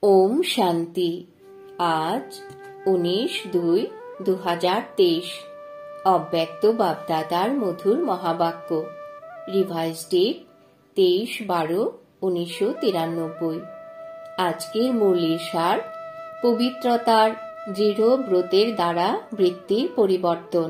ओम शांति। आज 19/2/2023 अव्यक्त बापदादार मधुर महावाक्য। Revise date 23/12/1993। আজকের মূলের সার পবিত্রতার দৃঢ় ব্রতের দ্বারা বৃত্তির পরিবর্তন।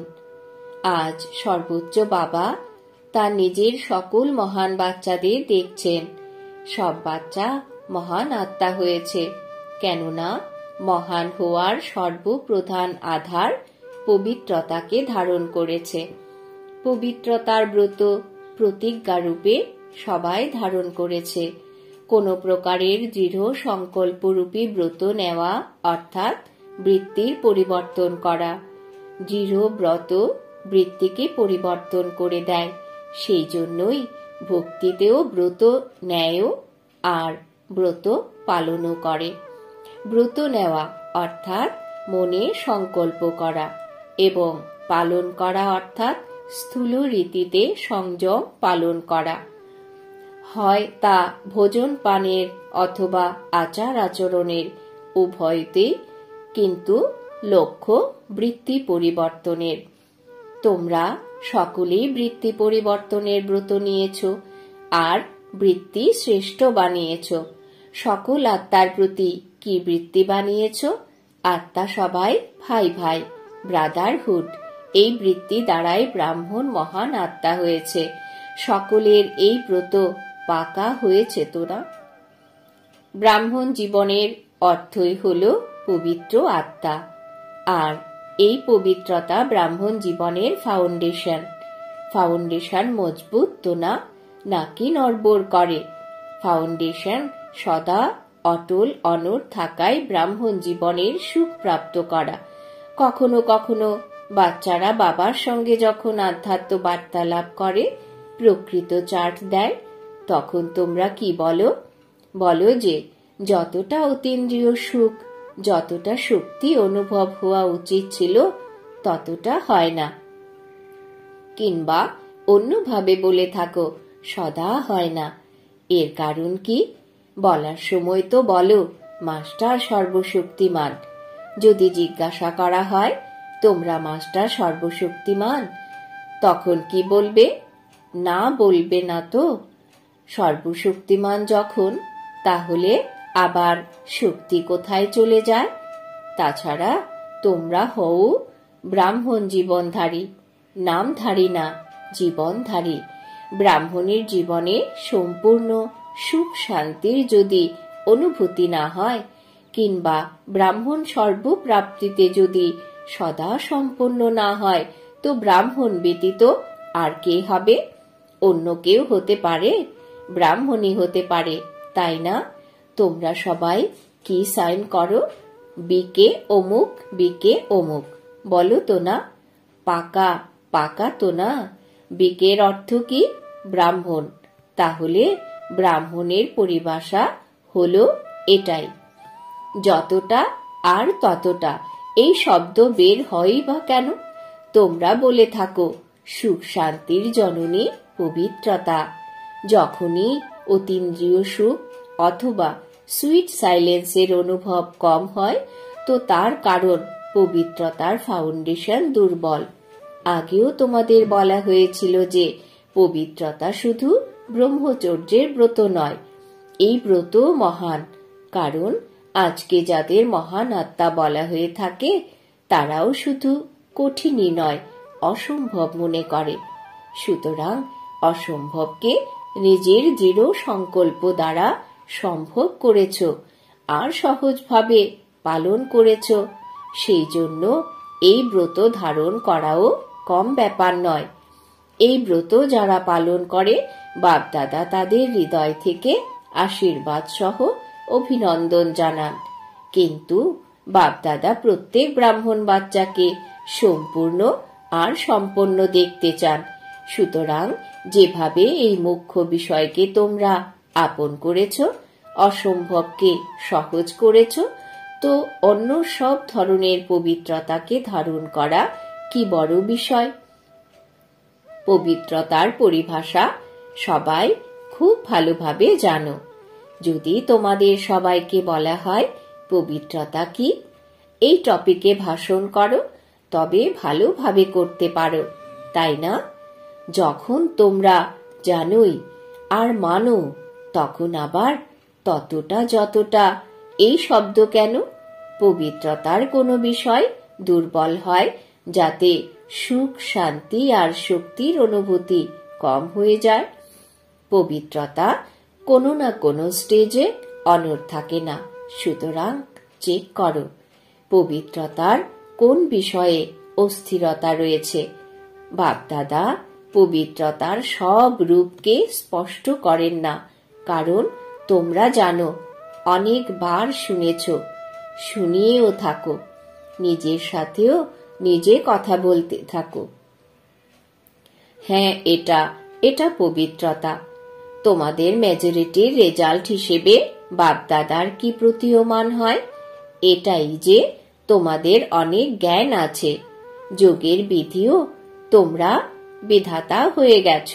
আজ সর্বোচ্চ বাবা তার নিজের সকল মহান বাচ্চাদের দেখছেন। সব বাচ্চা মহান আত্মা হয়েছে, কেননা মহান হওয়ার সর্বপ্রধান আধার পবিত্রতাকে ধারণ করেছে। পবিত্রতার ব্রত প্রতিজ্ঞারূপে সবাই ধারণ করেছে। কোন প্রকারের দৃঢ় সংকল্পরূপী ব্রত নেওয়া অর্থাৎ বৃত্তির পরিবর্তন করা। দৃঢ় ব্রত বৃত্তিকে পরিবর্তন করে দেয়। সেই জন্যই ভক্তিতেও ব্রত নেয় আর ব্রত পালনও করে। ব্রত নেওয়া অর্থাৎ মনে সংকল্প করা এবং পালন করা অর্থাৎ স্থূল রীতিতে সংযম পালন করা। হয় তা ভোজন পানের অথবা আচার আচরণের, উভয়তেই কিন্তু লক্ষ্য বৃত্তি পরিবর্তনের। তোমরা সকলেই বৃত্তি পরিবর্তনের ব্রত নিয়েছ আর বৃত্তি শ্রেষ্ঠ বানিয়েছ। সকল আত্মার প্রতি কি বৃত্তি বানিয়েছ? আত্মা সবাই ভাই ভাই, ব্রাদারহুড। এই বৃত্তি দ্বারাই ব্রাহ্মণ মহান আত্মা হয়েছে। সকলের এই ব্রত পাকা হয়েছে তোরা। ব্রাহ্মণ জীবনের অর্থই হল পবিত্র আত্মা, আর এই পবিত্রতা ব্রাহ্মণ জীবনের ফাউন্ডেশন। ফাউন্ডেশন মজবুত তো না, নাকি নড়বড় করে? ফাউন্ডেশন সদা অটল অনড় থাকায় ব্রাহ্মণ জীবনের সুখ প্রাপ্ত করা। কখনো কখনো বাচ্চারা বাবার সঙ্গে যখন আধ্যাত্ম বার্তালাপ করে, প্রকৃত চার্ট দেয়, তখন তোমরা কি বলো? বলো যে যতটা অতীন্দ্রিয় সুখ, যতটা শক্তি অনুভব হওয়া উচিত ছিল ততটা হয় না। কিংবা অন্যভাবে বলে থাকো সদা হয় না। এর কারণ কি? বলার সময় তো বলো মাস্টার সর্বশক্তিমান। যদি জিজ্ঞাসা করা হয় তোমরা মাস্টার সর্বশক্তিমান, তখন কি বলবে? না বলবে না তো। সর্বশক্তিমান যখন, তাহলে আবার শক্তি কোথায় চলে যায়? তাছাড়া তোমরা হও ব্রাহ্মণ জীবনধারী, নামধারী না, জীবনধারী। ব্রাহ্মণের জীবনে সম্পূর্ণ সুখ শান্তির যদি অনুভূতি না হয়, কিংবা ব্রাহ্মণ সর্বপ্রাপ্তিতে যদি সদা সম্পন্ন না হয়, তো ব্রাহ্মণ ব্যতীত আর কে হবে? অন্য কেউ হতে পারে? ব্রাহ্মণই হতে পারে, তাই না? তোমরা সবাই কি সাইন করো? বিকে অমুক, বিকে অমুক বলো তো না? পাকা পাকা তো না? বিকের অর্থ কি? ব্রাহ্মণ। তাহলে ব্রাহ্মণের পরিভাষা হলো এটাই। যতটা আর ততটা এই শব্দ বের হয়ই বা কেন? তোমরা বলে থাকো সুখ শান্তির জননী পবিত্রতা। যখনই অতীন্দ্রিয় সুখ অথবা সুইট সাইলেন্সের অনুভব কম হয়, তো তার কারণ পবিত্রতার ফাউন্ডেশন দুর্বল। আগেও তোমাদের বলা হয়েছিল যে পবিত্রতা শুধু ব্রহ্মচর্যের ব্রত নয়। এই ব্রত মহান, কারণ আজকে যাদের মহান আত্মা বলা হয়ে থাকে, তারাও শুধু কঠিনই নয়, অসম্ভব মনে করে। সুতরাং অসম্ভবকে নিজের দৃঢ় সংকল্প দ্বারা সম্ভব করেছ আর সহজভাবে পালন করেছ। সেই জন্য এই ব্রত ধারণ করাও কম ব্যাপার নয়। এই ব্রত যারা পালন করে, বাপদাদা তাদের হৃদয় থেকে আশীর্বাদ সহ অভিনন্দন জানান। কিন্তু বাপদাদা প্রত্যেক ব্রাহ্মণ বাচ্চাকে সম্পূর্ণ আর সম্পন্ন দেখতে চান। সুতরাং যেভাবে এই মুখ্য বিষয়কে তোমরা আপন করেছ, অসম্ভবকে সহজ করেছ, তো অন্য সব ধরনের পবিত্রতাকে ধারণ করা কি বড় বিষয়? পবিত্রতার পরিভাষা সবাই খুব ভালোভাবে জানো। যদি তোমাদের সবাইকে বলা হয় পবিত্রতা কি, এই টপিকে ভাষণ করো, তবে ভালোভাবে করতে পারো, তাই না? যখন তোমরা জানোই আর মানো, তখন আবার ততটা যতটা এই শব্দ কেন? পবিত্রতার কোনো বিষয় দুর্বল হয় যাতে সুখ, শান্তি আর শক্তির অনুভূতি কম হয়ে যায়। পবিত্রতা কোনো না কোনো স্টেজে অনড় থাকে না। সুতরাং চেক করো পবিত্রতার কোন বিষয়ে অস্থিরতা রয়েছে। বাপদাদা পবিত্রতার সব রূপকে স্পষ্ট করেন না, কারণ তোমরা জানো, অনেকবার শুনেছ, শুনিয়েও থাকো। নিজের সাথেও নিজে কথা বলতে থাকো, হ্যাঁ এটা পবিত্রতা। তোমাদের মেজরিটির রেজাল্ট হিসেবে বাপদাদার কি প্রতীয়মান হয়? এটাই যে তোমাদের অনেক জ্ঞান আছে, যোগের বিধিও তোমরা বিধাতা হয়ে গেছ।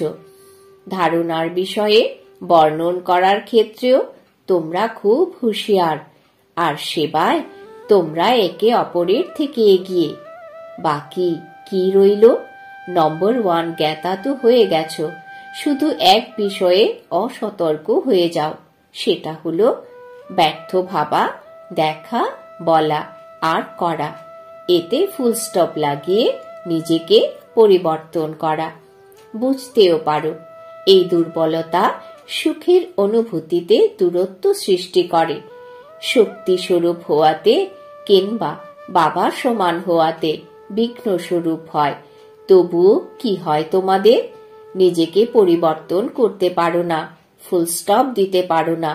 ধারণার বিষয়ে বর্ণন করার ক্ষেত্রেও তোমরা খুব হুঁশিয়ার, আর সেবায় তোমরা একে অপরের থেকে এগিয়ে। বাকি কি রইল? নম্বর 1 জ্ঞাতা তো হয়ে গেছ, শুধু এক বিষয়ে অসতর্ক হয়ে যাও, সেটা হলো ব্যর্থ ভাবা, দেখা, বলা আর করা। এতে ফুল স্টপ লাগিয়ে নিজেকে পরিবর্তন করা। বুঝতেও পারো এই দুর্বলতা সুখের অনুভূতিতে দূরত্ব সৃষ্টি করে। শক্তিস্বরূপ হওয়াতে কিংবা বাবা সমান হওয়াতে বিঘ্ন স্বরূপ হয়। তবুও কি হয় তোমাদের? নিজেকে পরিবর্তন করতে পারো না, ফুল স্টপ দিতে পারো না।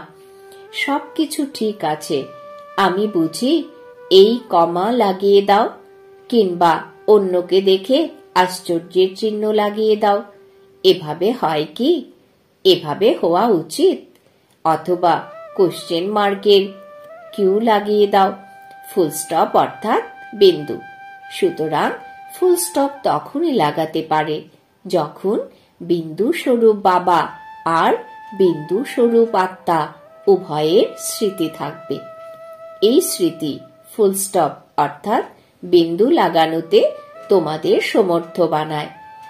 সবকিছু ঠিক আছে, আমি বুঝি, এই কমা লাগিয়ে দাও, কিংবা অন্যকে দেখে আশ্চর্যের চিহ্ন লাগিয়ে দাও। এভাবে হয় কি? এভাবে হওয়া উচিত। অথবা কোশ্চেন মার্কের কিউ লাগিয়ে দাও, ফুল স্টপ অর্থাৎ বিন্দু। সুতরাং ফুল স্টপ তখনই লাগাতে পারে যখন বিন্দু স্বরূপ বাবা আর বিন্দু স্বরূপ আত্মা উভয়ের স্মৃতি থাকবে। এই স্মৃতি ফুল স্টপ অর্থাৎ বিন্দু লাগানোতে তোমাদের সমর্থ বানায়।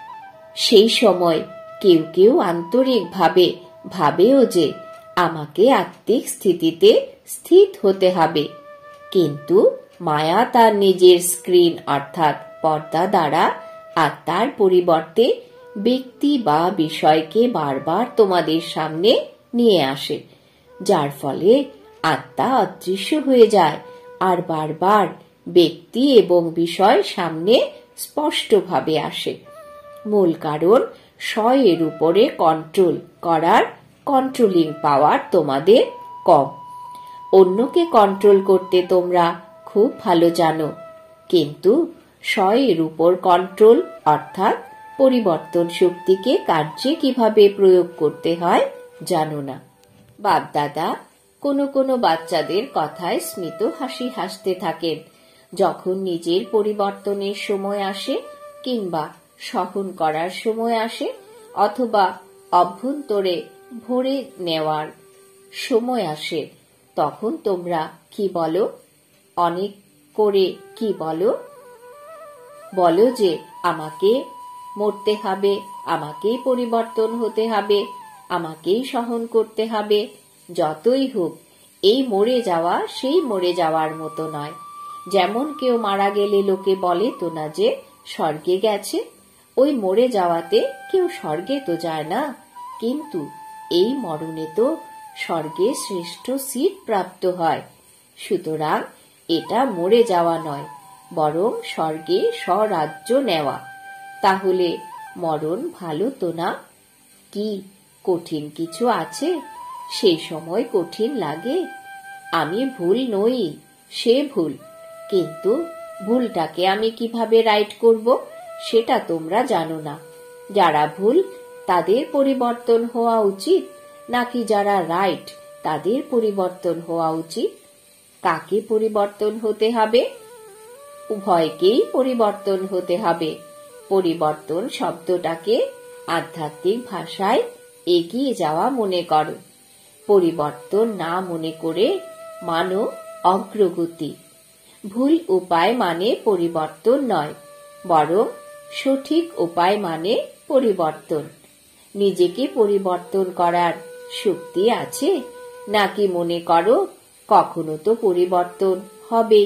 সেই সময় কেউ কেউ আন্তরিকভাবে ভাবেও যে আমাকে আত্মিক স্থিতিতে স্থিত হতে হবে, কিন্তু মায়া তার নিজের স্ক্রিন অর্থাৎ পর্দা দ্বারা আত্মার পরিবর্তে ব্যক্তি বা বিষয়কে বারবার তোমাদের সামনে নিয়ে আসে, যার ফলে আত্মা অদৃশ্য হয়ে যায় আর বারবার ব্যক্তি এবং বিষয় সামনে স্পষ্টভাবে আসে। মূল কারণ স্বয়ের উপরে কন্ট্রোল করার কন্ট্রোলিং পাওয়ার তোমাদের কম। অন্যকে কন্ট্রোল করতে তোমরা খুব ভালো জানো, কিন্তু স্বয়ের উপর কন্ট্রোল অর্থাৎ পরিবর্তন শক্তিকে কার্যে কিভাবে প্রয়োগ করতে হয় জানো না। বাপদাদা কোনো কোনো বাচ্চাদের কথায় স্মিত হাসি হাসতে থাকেন যখন নিজের পরিবর্তনের সময় আসে, কিংবা সহন করার সময় আসে, অথবা অভ্যন্তরে ভরে নেওয়ার সময় আসে। তখন তোমরা কি বলো? অনেক করে কি বলো? বলো যে আমাকে মরতে হবে, আমাকেই পরিবর্তন হতে হবে, আমাকেই সহন করতে হবে। যতই হোক, এই মরে যাওয়া সেই মরে যাওয়ার মতো নয়। যেমন কেউ মারা গেলে লোকে বলে তো না যে স্বর্গে গেছে, ওই মরে যাওয়াতে কেউ স্বর্গে তো যায় না, কিন্তু এই মরণে তো স্বর্গে শ্রেষ্ঠ সিট প্রাপ্ত হয়। সুতরাং এটা মরে যাওয়া নয়, বরং স্বর্গে স্বরাজ্য নেওয়া। তাহলে মরণ ভালো তো না? কি কঠিন কিছু আছে? সেই সময় কঠিন লাগে। আমি ভুল নই, সে ভুল, কিন্তু ভুলটাকে আমি কিভাবে রাইট করব সেটা তোমরা জানো না। যারা ভুল তাদের পরিবর্তন হওয়া উচিত, নাকি যারা রাইট তাদের পরিবর্তন হওয়া উচিত? কাকে পরিবর্তন হতে হবে? উভয়কেই পরিবর্তন হতে হবে। পরিবর্তন শব্দটাকে আধ্যাত্মিক ভাষায় এগিয়ে যাওয়া মনে করো। পরিবর্তন না মনে করে মানো অগ্রগতি। ভুল উপায় মানে পরিবর্তন নয়, বরং সঠিক উপায় মানে পরিবর্তন। নিজেকে পরিবর্তন করার শক্তি আছে নাকি মনে করো কখনো তো পরিবর্তন হবেই?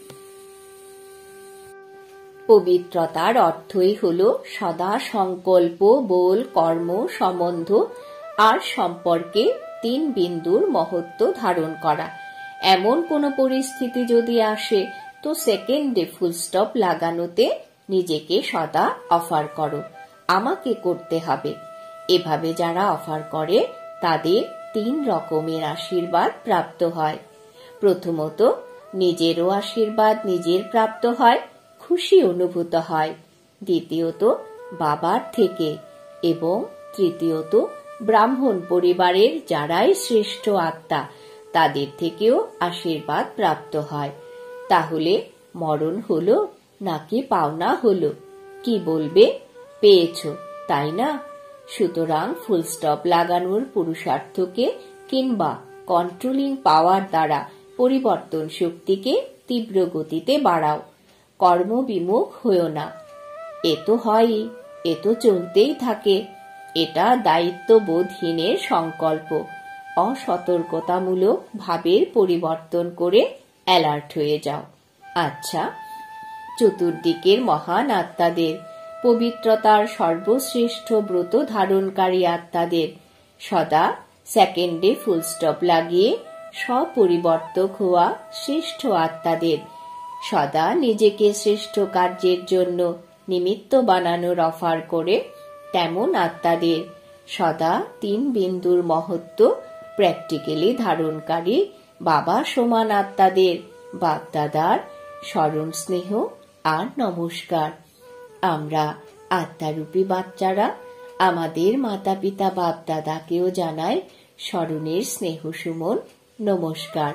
পবিত্রতার অর্থই হলো সদা সংকল্প, বল, কর্ম, সম্বন্ধ আর সম্পর্কে 3 বিন্দুর মহত্ব ধারণ করা। এমন কোনো পরিস্থিতি যদি আসে তো সেকেন্ডে ফুল স্টপ লাগানোতে নিজেকে সদা অফার করো, আমাকে করতে হবে। এভাবে যারা অফার করে তাদের 3 রকমের আশীর্বাদ প্রাপ্ত হয়। প্রথমত, নিজেরও আশীর্বাদ নিজের প্রাপ্ত হয়, খুশি অনুভূত হয়। দ্বিতীয়ত, বাবার থেকে, এবং তৃতীয়ত, ব্রাহ্মণ পরিবারের যারাই শ্রেষ্ঠ আত্মা তাদের থেকেও আশীর্বাদ প্রাপ্ত হয়। তাহলে মরণ হলো নাকি পাওনা হলো? কি বলবে? পেয়েছো, তাই না? সুতরাং ফুল স্টপ লাগানোর পুরুষার্থকে কিংবা কন্ট্রোলিং পাওয়ার দ্বারা পরিবর্তন শক্তিকে তীব্র গতিতে বাড়াও। কর্মবিমুখ হয়েও না। এ তো হয়ই, এ তো চলতেই থাকে। এটা দায়িত্ববোধহীনের সংকল্প। অসতর্কতামূলক ভাবের পরিবর্তন করে অ্যালার্ট হয়ে যাও। আচ্ছা, চতুর্দিকের মহান আত্মাদের, পবিত্রতার সর্বশ্রেষ্ঠ ব্রত ধারণকারী আত্মাদের, সদা সেকেন্ডে ফুল স্টপ লাগিয়ে স্বপরিবর্তক হওয়া শ্রেষ্ঠ আত্মাদের, সদা নিজেকে শ্রেষ্ঠ কার্যের জন্য নিমিত্ত বানানোর অফার করে তেমন আত্মাদের, সদা 3 বিন্দুর মহত্ব প্র্যাকটিক্যালি ধারণকারী বাবা সমান আত্মাদের বাপদাদার স্মরণ, স্নেহ আর নমস্কার। আমরা আত্মারূপী বাচ্চারা আমাদের মাতা পিতা বাপদাদাকেও জানাই স্মরণের স্নেহ সুমন নমস্কার।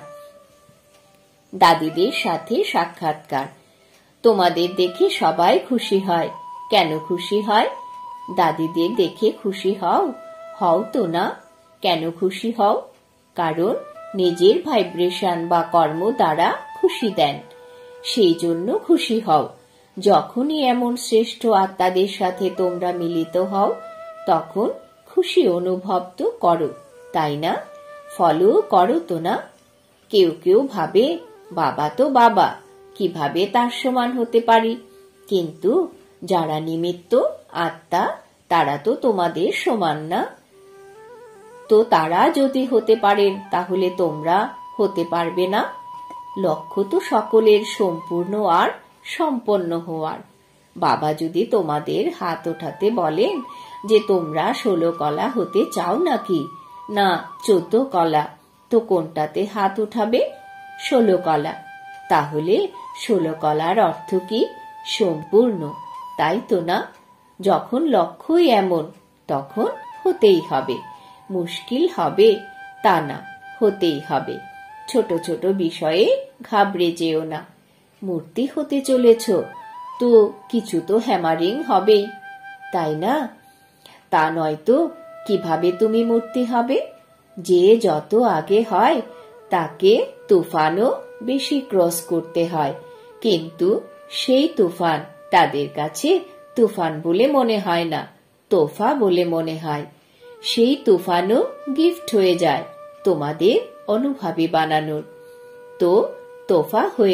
দাদিদের সাথে সাক্ষাৎকার। তোমাদের দেখে সবাই খুশি হয়। কেন খুশি হয়? দাদিদের দেখে খুশি হও? হও তো না? কেন খুশি হও? কারণ নিজের ভাইব্রেশন বা কর্ম দ্বারা খুশি দেন, সেই জন্য খুশি হও। যখনই এমন শ্রেষ্ঠ আত্মাদের সাথে তোমরা মিলিত হও তখন খুশি অনুভব তো করো, তাই না? ফলো করো তো না? কেউ কেউ ভাবে বাবা তো বাবা, কিভাবে তার সমান হতে পারি? কিন্তু যারা নিমিত্ত আত্মা তারা তো তোমাদের সমান না। তো তারা যদি হতে পারেন তাহলে তোমরা হতে পারবে না? লক্ষ্য তো সকলের সম্পূর্ণ আর সম্পন্ন হওয়ার। বাবা যদি তোমাদের হাত ওঠাতে বলেন যে তোমরা 16 কলা হতে চাও নাকি না 14 কলা, তো কোনটাতে হাত উঠাবে? 16 কলা। তাহলে 16 কলার অর্থ কি? সম্পূর্ণ, তাই তো না? যখন লক্ষ্যই এমন তখন হতেই হবে। মুশকিল হবে তা না, হতেই হবে। ছোট ছোট বিষয়ে ঘাবড়ে যেও না। মূর্তি হতে চলেছ তো কিছু তো হ্যামারিং হবেই, তাই না? তা নয়তো কিভাবে তুমি মূর্তি হবে? যে যত আগে হয় তাকে তুফানও বেশি ক্রস করতে হয়, কিন্তু সেই তুফান তাদের কাছে তুফান বলে মনে হয় না, তোফা বলে মনে হয়। সেই তুফানও গিফট হয়ে যায় তোমাদের অনুভবী বানানোর। তো তোফা হয়ে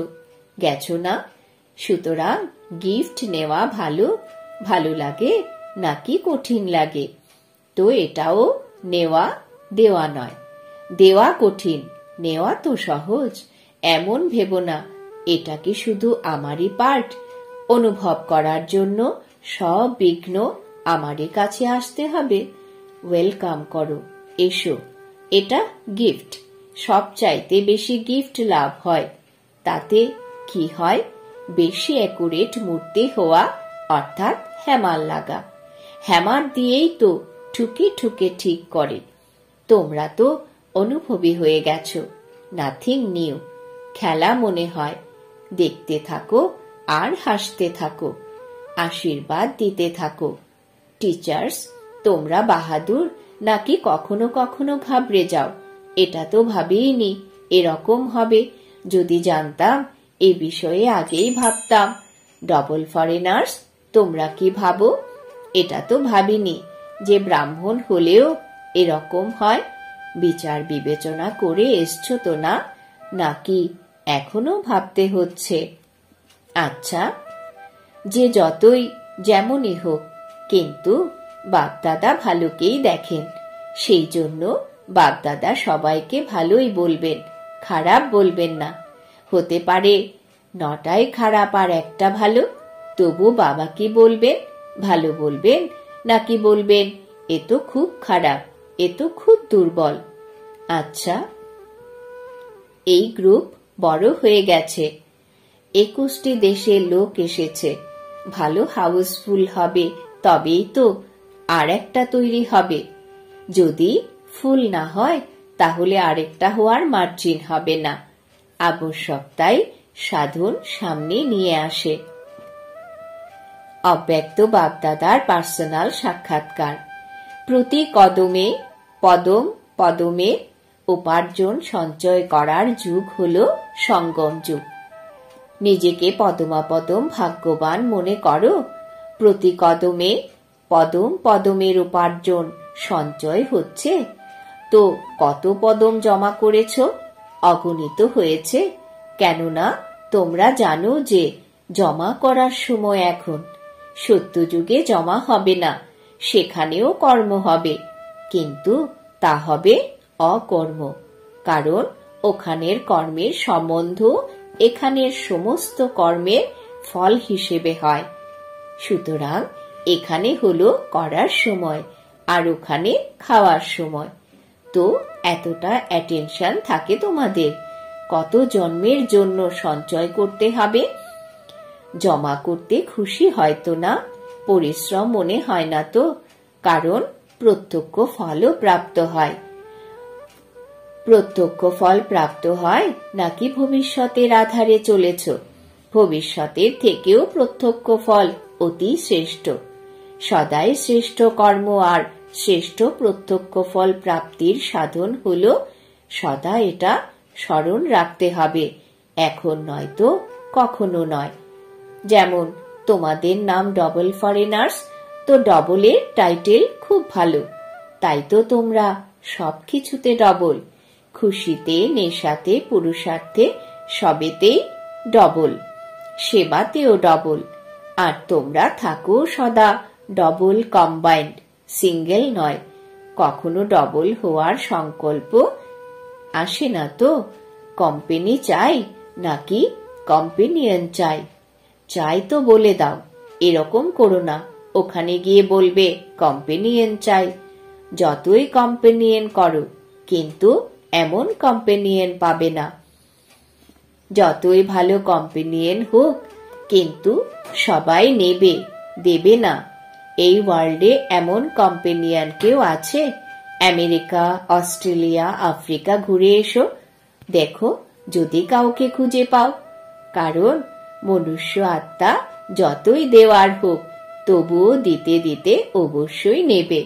গেছো না? সুতরাং গিফট নেওয়া ভালো লাগে নাকি কঠিন লাগে? তো এটাও নেওয়া, দেওয়া নয়। দেওয়া কঠিন, নেওয়া তো সহজ। এমন ভেবো না এটা কি শুধু আমারই পার্ট। অনুভব করার জন্য সব বিঘ্ন আমারই কাছে আসতে হবে। ওয়েলকাম করো, এসো। এটা গিফট। সবচাইতে বেশি গিফট লাভ হয়। তাতে কি হয়? বেশি অ্যাকুরেট মূর্তি হওয়া, অর্থাৎ হ্যামার লাগা। হ্যামার দিয়েই তো ঠুকে ঠুকে ঠিক করে। তোমরা তো অনুভবী হয়ে গেছো। Nothing new. খেলা মনে হয়। দেখতে থাকো আর হাসতে থাকো, আশীর্বাদ দিতে থাকো। টিচার্স, তোমরা বাহাদুর নাকি কখনো কখনো ঘাবড়ে যাও? এটা তো ভাবিনি এরকম হবে। যদি জানতাম এ বিষয়ে আগেই ভাবতাম। ডবল ফরেনার্স, তোমরা কি ভাবো? এটা তো ভাবিনি যে ব্রাহ্মণ হলেও এরকম হয়। বিচার বিবেচনা করে এসছো তো না, নাকি এখনো ভাবতে হচ্ছে? আচ্ছা, যে যতই যেমনই হোক, কিন্তু বাপদাদা ভালোকেই দেখেন। সেই জন্য বাপদাদা সবাইকে ভালোই বলবেন, খারাপ বলবেন না। হতে পারে 9টাই খারাপ আর একটা ভালো, তবু বাবা কি বলবেন? ভালো বলবেন, নাকি বলবেন এ তো খুব খারাপ, এ তো খুব দুর্বল? আচ্ছা, এই গ্রুপ বড় হয়ে গেছে, 21টি দেশের লোক এসেছে। ভালো হাউসফুল হবে, তবেই তো আর একটা তৈরি হবে। যদি ফুল না হয় তাহলে আরেকটা হওয়ার মার্জিন হবে না। আবশ্যকতাই সাধন সামনে নিয়ে আসে। অব্যক্ত বাপদাদার পার্সোনাল সাক্ষাৎকার। প্রতি কদমে পদমে উপার্জন সঞ্চয় করার যুগ হল সঙ্গম যুগ। নিজেকে পদমাপদম ভাগ্যবান মনে করো। প্রতি কদমে পদমের উপার্জন সঞ্চয় হচ্ছে। তো কত পদম জমা করেছ? অগণিত হয়েছে। কেননা তোমরা জানো যে জমা করার সময় এখন। সত্যযুগে জমা হবে না, সেখানেও কর্ম হবে, কিন্তু তা হবে অকর্ম। কারণ ওখানের কর্মের সম্বন্ধ এখানের সমস্ত কর্মের ফল হিসেবে হয়। সুতরাং এখানে হলো করার সময়, আর ওখানে খাওয়ার সময়। তো এতটা অ্যাটেনশন থাকে তোমাদের। কত জন্মের জন্য সঞ্চয় করতে হবে? জমা করতে খুশি হয়তো না, পরিশ্রম মনে হয় না তো? কারণ প্রত্যক্ষ ফলও প্রাপ্ত হয়। প্রত্যক্ষ ফল প্রাপ্ত হয় নাকি ভবিষ্যতের আধারে চলেছ? ভবিষ্যতের থেকেও প্রত্যক্ষ ফল অতি শ্রেষ্ঠ। সদাই শ্রেষ্ঠ কর্ম আর শ্রেষ্ঠ প্রত্যক্ষ ফল প্রাপ্তির সাধন হল সদা এটা স্মরণ রাখতে হবে। এখন নয় তো কখনো নয়। যেমন তোমাদের নাম ডবল ফরেনার্স, তো ডবলের টাইটেল খুব ভালো। তাই তো তোমরা সবকিছুতে ডবল। খুশিতে, নেশাতে, পুরুষার্থে, সবেতেই ডবল। সেবাতেও ডবল। আর তোমরা থাকো সদা ডবল কম্বাইন্ড, সিঙ্গেল নয়। কখনো ডবল হওয়ার সংকল্প আসে না তো? কোম্পানি চাই নাকি কম্পেনিয়ন চাই? চাই তো বলে দাও। এরকম করো না ওখানে গিয়ে বলবে কম্পেনিয়ন চাই। যতই কম্পেনিয়ন করো, কিন্তু এমন কম্পেনিয়ন পাবে না। যতই ভালো কম্পেনিয়ন হোক, কিন্তু সবাই নেবে, দেবে না। এই ওয়ার্ল্ডে এমন কম্পেনিয়ন কেউ আছে? আমেরিকা, অস্ট্রেলিয়া, আফ্রিকা ঘুরে এসো, দেখো যদি কাউকে খুঁজে পাও। কারণ মনুষ্য আত্মা যতই দেওয়ার হোক, তবুও দিতে দিতে অবশ্যই নেবে।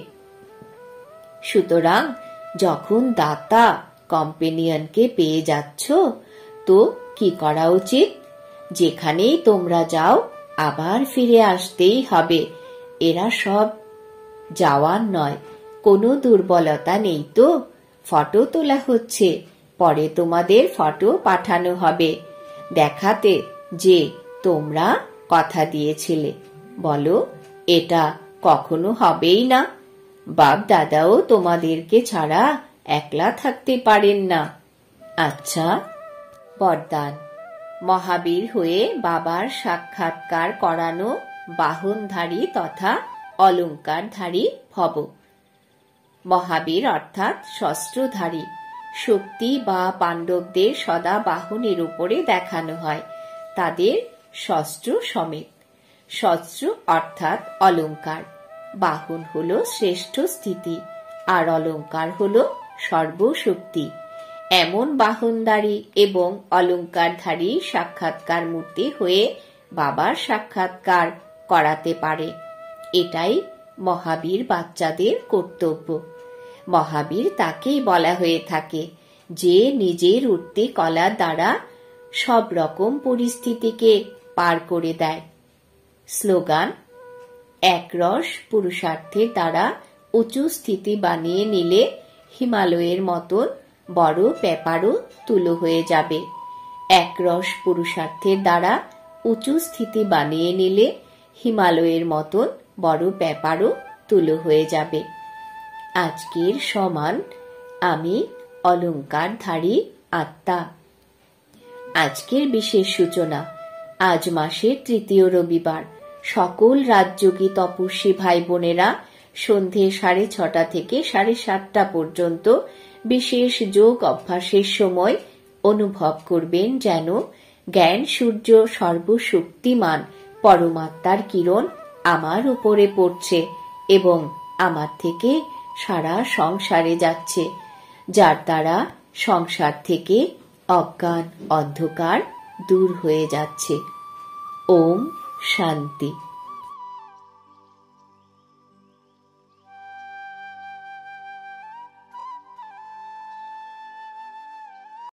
সুতরাং যখন দাতা কম্পেনিয়নকে পেয়ে যাচ্ছ, তো কি করা উচিত? যেখানেই তোমরা যাও আবার ফিরে আসতেই হবে। এরা সব যাওয়ার নয়। কোনো দুর্বলতা নেই তো? ফটো তোলা হচ্ছে, পরে তোমাদের ফটো পাঠানো হবে, দেখাতে যে তোমরা কথা দিয়েছিলে। বলো, এটা কখনো হবেই না। বাপ দাদাও তোমাদেরকে ছাড়া একলা থাকতে পারেন না। আচ্ছা, বরদান। মহাবীর হয়ে বাবার সাক্ষাৎকার করানো বাহনধারী তথা অলঙ্কারধারী ভব। মহাবীর অর্থাৎ শস্ত্রধারী। শক্তি বা পাণ্ডবদের সদা বাহনের উপরে দেখানো হয়, তাদের শস্ত্র সমেত। শস্ত্র অর্থাৎ অলঙ্কার। বাহন হল শ্রেষ্ঠ স্থিতি, আর অলঙ্কার হল সর্বশক্তি। এমন বাহনধারী এবং অলঙ্কারধারী সাক্ষাৎকার মূর্তি হয়ে বাবার সাক্ষাৎকার করাতে পারে। এটাই মহাবীর বাচ্চাদের কর্তব্য। মহাবীর তাকেই বলা হয়ে থাকে যে নিজের উঠতি কলার দ্বারা সব রকম পরিস্থিতিকে পার করে দেয়। স্লোগান: একরস পুরুষার্থের দ্বারা উঁচু স্থিতি বানিয়ে নিলে হিমালয়ের মতন বড় পেপারও তুলো হয়ে যাবে। একরস পুরুষার্থের দ্বারা উঁচু স্থিতি বানিয়ে নিলে হিমালয়ের মতন বড় পেপারও তুলো হয়ে যাবে। আজকের সমান আমি অলঙ্কারধারী আত্মা। আজকের বিশেষ সূচনা। আজ মাসের 3য় রবিবার। সকল রাজযোগী তপস্বী ভাই বোনেরা সন্ধে 6:30 থেকে 7:30 পর্যন্ত বিশেষ যোগ অভ্যাসের সময় অনুভব করবেন যেন জ্ঞান সূর্য সর্বশক্তিমান পরমাত্মার কিরণ আমার উপরে পড়ছে এবং আমার থেকে সারা সংসারে যাচ্ছে, যার দ্বারা সংসার থেকে অজ্ঞান অন্ধকার দূর হয়ে যাচ্ছে। ওম শান্তি।